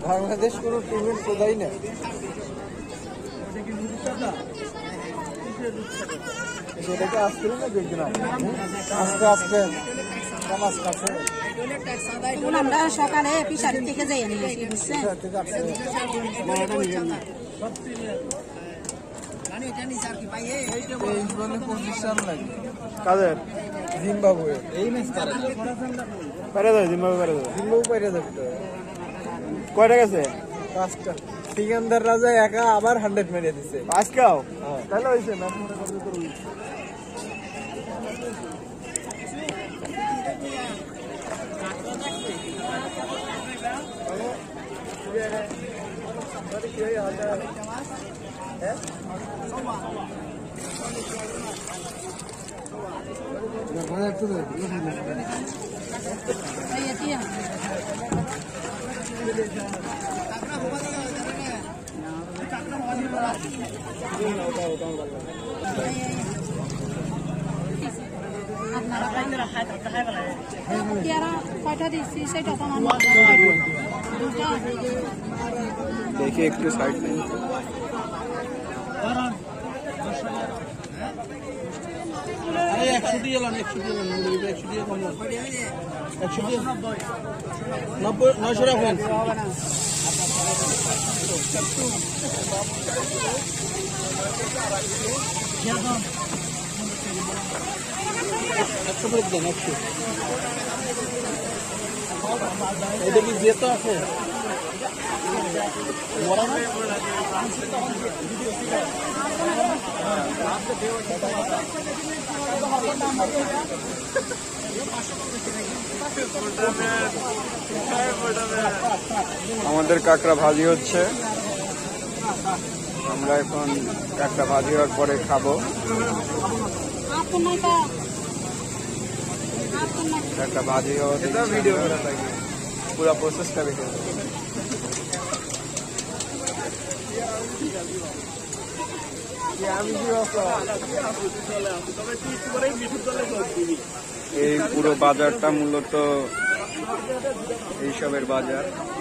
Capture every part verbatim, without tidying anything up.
বাংলাদেশ কোনো টিমের কোথায় না সেটাকে আসছিল না দেখবেন আস্তে আস্তে আমরা সকালে পিসারি থেকে যাই বুঝছেন পঁচিশ রান লাগে কাদের জিম্বাবুয়ে এই ম্যাচ পারে যাবে জিম্বাবুয়ে পারে যাবে জিম্বাবুয়ে পারে যাবে কয়টা গেছে পাঁচটা সিকান্দার রাজা একা আবার হান্ড্রেড মেরে দিচ্ছে আজকেও তাহলে হয়েছে ম্যাচ মনে করতে করবি দেখি একটু সাইড নেই একশো দিয়ে এলাম একশো দিয়ে এলাম একশো দিয়ে কম একশো দিয়ে নব্বই নয়শো রাখবেন একশো করে দেন একশো এটা কি যেত আছে আমাদের কাঁকড়া ভাজি হচ্ছে আমরা এখন কাঁকড়া ভাজি হওয়ার পরে খাবো কাঁকড়া ভাজি হওয়া ভিডিও পুরো প্রসেসটা দেখে এই পুরো বাজারটা মূলত এইসবের বাজার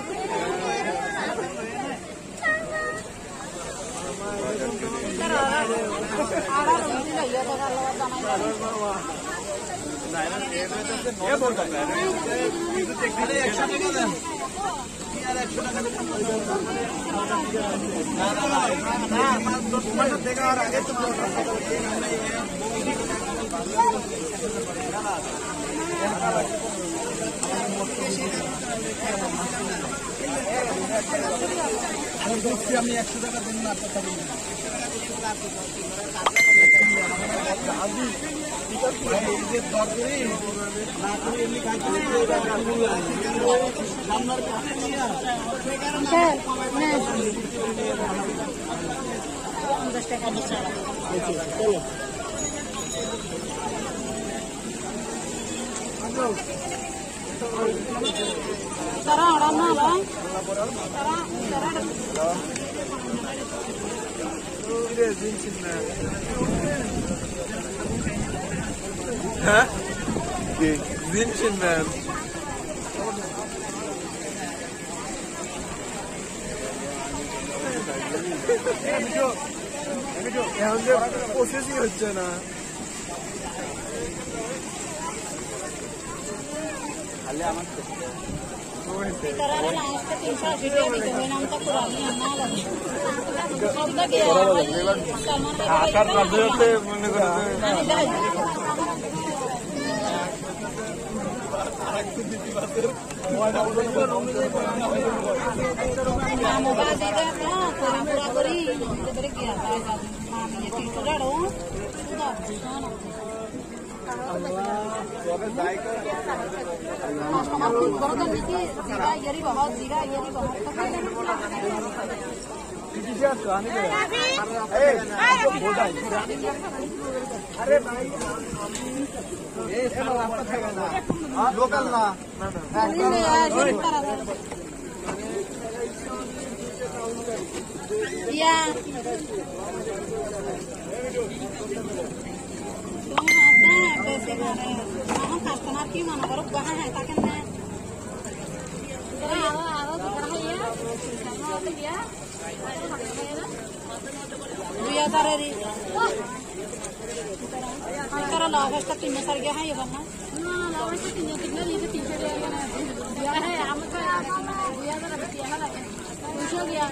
আমি একশো টাকা দিন না Sarah, orang mana? Hah? Zincin man. এখন যে প্রসেসই হচ্ছে না খালি আমার ঢাকার রাজনীতিতে মনে করে লোকাল না iya customer ki mana baru bahan hai taken na দুই হাজারেরই তারা লাভটা তিন হাজার গিয়ে হয় এবার না দুশো গিয়া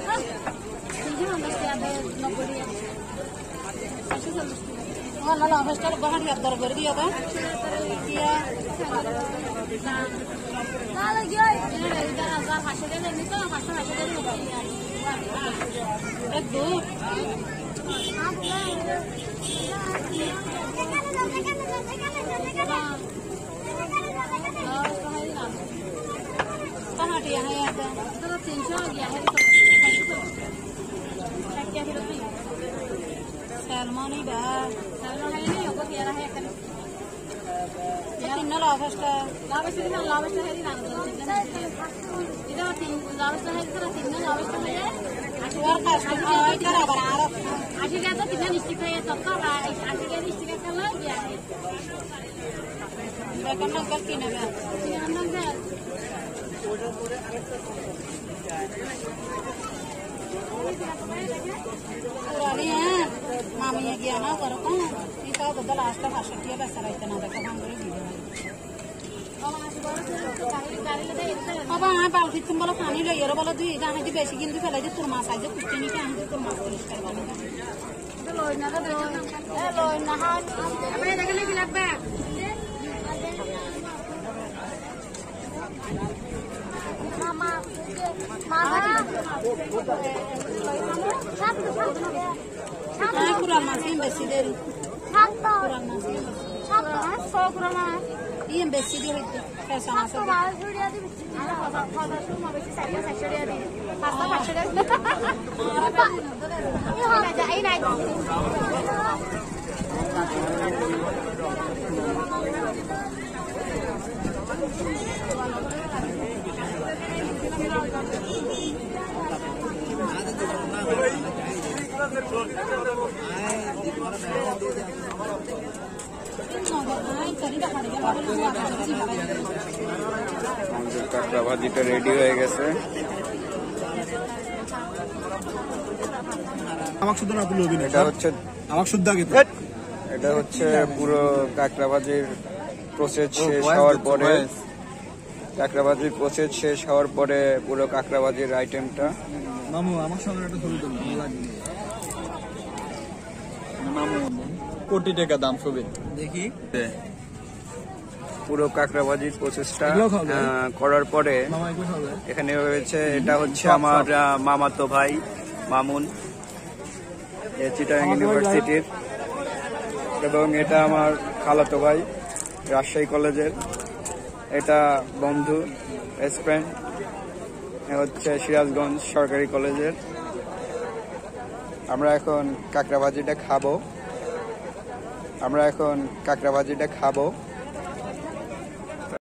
ওলা লাভেস্টার বাহার ইয়ার দর করে দিয়া এক দু टमाटिया है यार तो तीन सौ गया है क्या किलो नहीं सैल्मन ही बा सैल्मन है नहीं होगा क्या है कल यार इन्ना लाभस्टा लाभस्टा ना लाभस्टा है ना इधर तीन लाभस्टा है इधर तीन लाभस्टा है यार कस्टमर है करा बना रहा आजी का तो कितना निश्चित है तब का आजी का निश्चित कर ला गया है मैं करना कर की ना मैं ना मैं पुरानी है मामी ये गया ना करो कौन ये तो बदल आज तक आशा किया बस सारा इतना देखा हम बोले वीडियो अब हाँ बाउटी तुम बोलो पानी लो यार बोलो तू जाने की बेसी गिनती फैला दी तुम मास आज कुछ नहीं क्या हम तुम मास पुलिस करवाने का तो लोग ना तो लोग ना हाँ अपने देखने की लगता है Mama, mama, ah kurang masih besi dulu. Satu. Kurang masih. Satu. So kurang mas. Iya besi dulu itu. Kayak sama sama. Mas sudah di besi. Kalau kalau semua besi saya saya sudah di. Pasta pasta deh. Ini aja, ini aja. কাঁকড়া ভাজিটা ready হয়ে গেছে। এটা হচ্ছে এটা হচ্ছে পুরো কাঁকড়া ভাজির প্রসেস শেষ হওয়ার পরে কাঁকড়া ভাজির প্রসেস শেষ হওয়ার পরে পুরো কাঁকড়া ভাজির আইটেমটা মামু আমার সঙ্গে একটা ছবি তুলুন মামু কোটি টাকা দাম ছবি দেখি পুরো কাঁকড়া ভাজির প্রসেসটা করার পরে এখানে হয়েছে এটা হচ্ছে আমার মামাতো ভাই মামুন চিটাগাং ইউনিভার্সিটির এবং এটা আমার খালাতো ভাই রাজশাহী কলেজের এটা বন্ধু ফ্রেন্ড হচ্ছে সিরাজগঞ্জ সরকারি কলেজের। আমরা এখন কাঁকড়া ভাজিটা খাবো আমরা এখন কাঁকড়া ভাজিটা খাবো